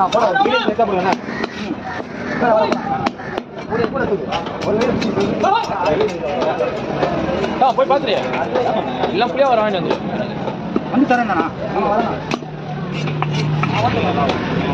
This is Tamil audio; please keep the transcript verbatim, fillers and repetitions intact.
போய் பாத்துரு எல்லாம் புளியா வர வாங்கிட்டு வந்து வந்து தரேன்